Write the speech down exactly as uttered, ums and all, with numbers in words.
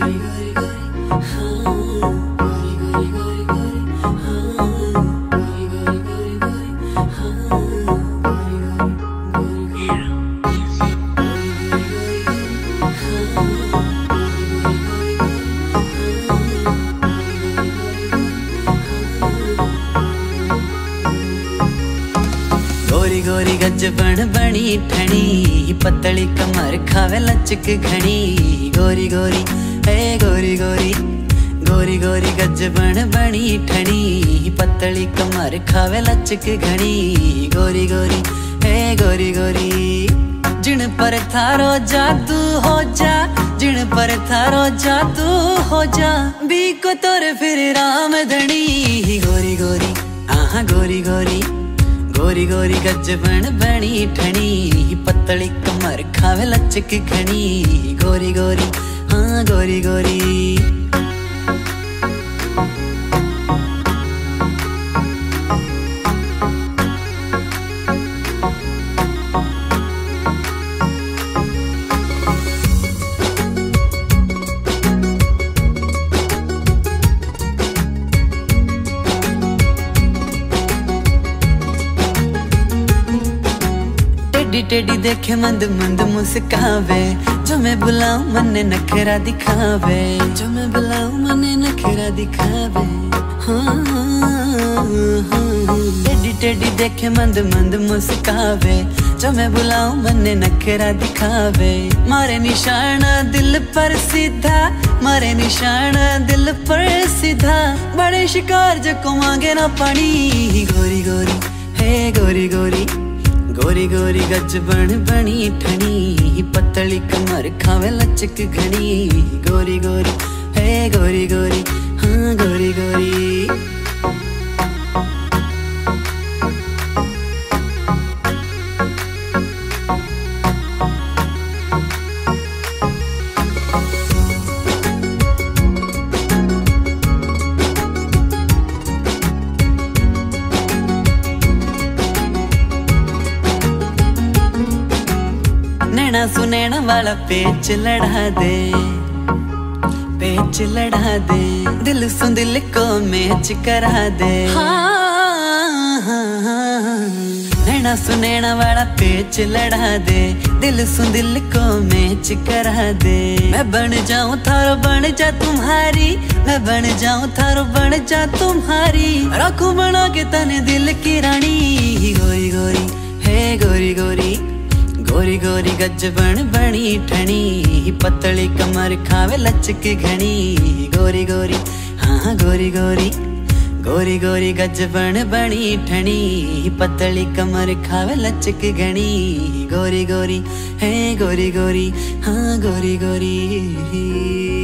गोरी गोरी गज बन बनी ठणी, पतली कमर खावे लचक घनी। गोरी गोरी ए गोरी गोरी, गोरी गोरी गज बन बनी ठणी, पतली कमर खावे लचक घनी। गोरी गोरी ए गोरी गोरी, जिन पर थारो जादू हो जा, जिन पर थारो जादू हो जा, बी को तोर फिर राम धनी। गोरी गोरी आहा गोरी गोरी, गोरी गोरी गज बन बनी ठणी, पतली कमर खावे लचक घनी। गोरी गोरी हाँ गोरी गोरी। टेढ़ी टेढ़ी देखे मंद मंद मुस्कावे, जो मैं बुलाऊं मन्ने नखरा दिखावे, जो मैं बुलाऊं मन्ने नखरा दिखावे। हाँ टेढ़ी टेढ़ी देखे मंद मंद मुस्कावे, जो मैं बुलाऊं मन्ने नखरा दिखावे। मारे निशाना दिल पर सीधा, मारे निशाना दिल पर सीधा, बड़े शिकार जो को मांगे ना पानी। गोरी गोरी हे गोरी गोरी, गोरी गोरी गज बन बनी ठणी, पतली कमर खावे लचक घनी। गोरी गोरी हे गोरी गोरी हाँ गोरी गोरी। नैना सुनैना वाला पेच लड़ा दे, पेच लड़ा दे, दिल सु दिल को मैच करा दे। हाँ हाँ हाँ, नैना सुनैना वाला पेच लड़ा दे, दिल सु दिल को मैच करा दे। मैं बन जाऊं थारो बन जा तुम्हारी, मैं बन जाऊं थारो बन जा तुम्हारी, रखूं बना के तने दिल की रानी। गोरी गोरी हे गोरी गोरी, गोरी गोरी गज बन बनी ठणी, पतली कमर खावे लचक घनी। गोरी गोरी हाँ गोरी गोरी, गोरी गोरी गज बन बनी ठणी, पतली कमर खावे लचक घनी। गोरी गोरी हे गोरी गोरी हाँ गोरी गोरी।